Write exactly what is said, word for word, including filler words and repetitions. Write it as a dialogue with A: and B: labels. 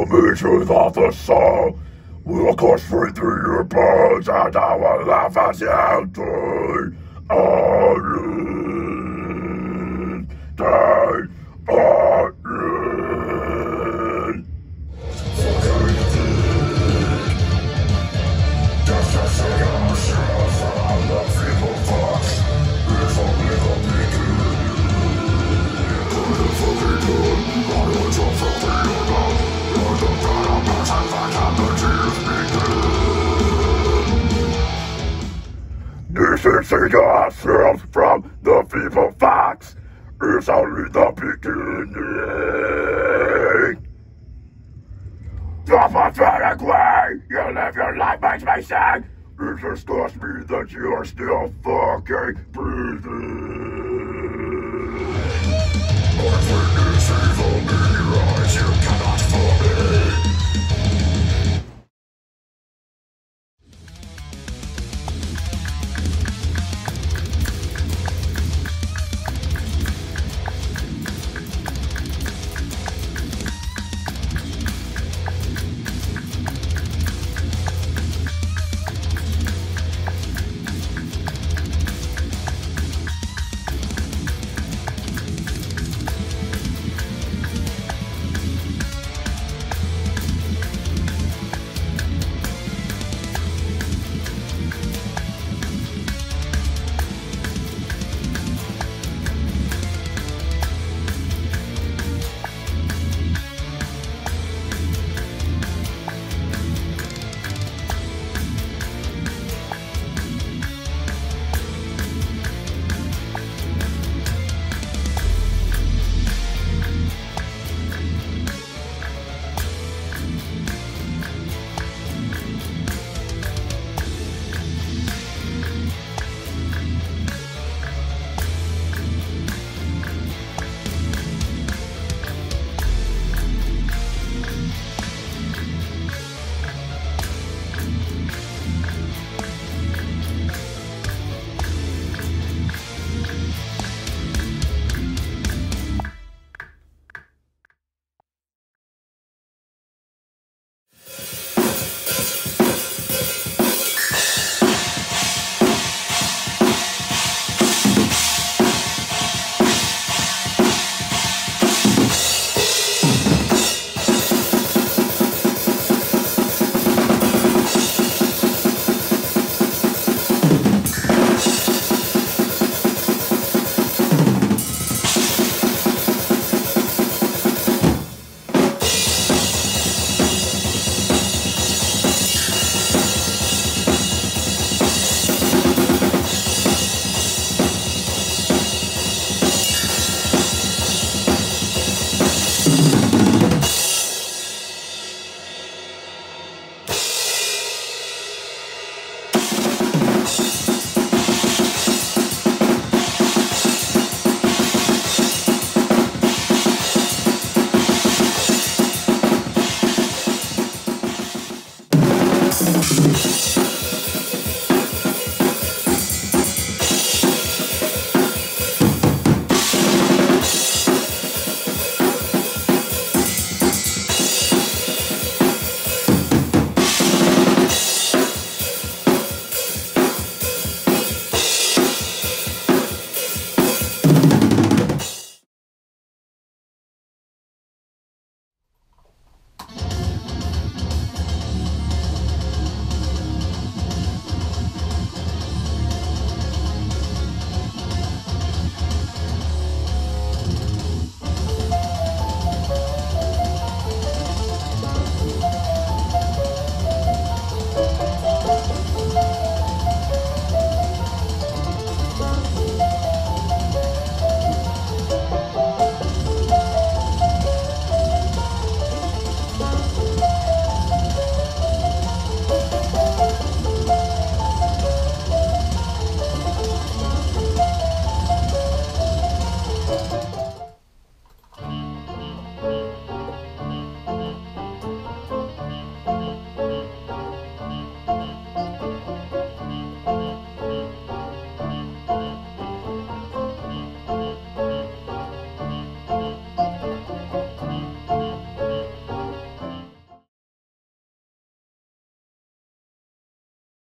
A: Evil natures of the soul will course free through your bones, and I will laugh as you die. Alone, die, alone. Just to say yourself from the people box is only the beginning. Could have fucking done, I would jump from the other. You're the kind of person that can the tears begin. Distancing ourselves from the people fox is only the beginning. The pathetic way you live your life makes me sick. It disgusts me that you are still fucking breathing. My witness evil in your eyes, you